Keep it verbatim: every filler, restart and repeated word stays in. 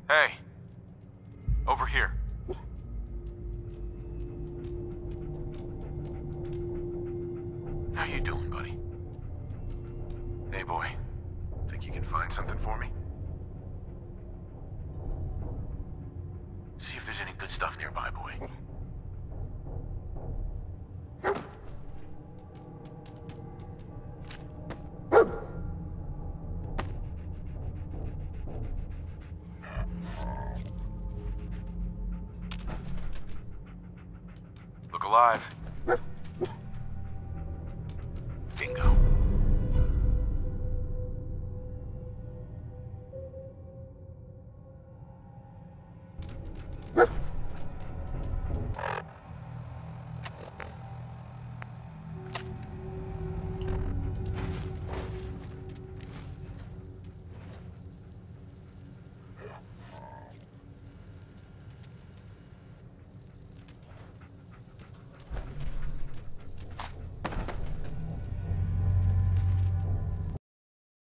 Hey. Over here. How you doing, buddy? Hey, boy. Think you can find something for me? See if there's any good stuff nearby, boy. Look alive. Bingo.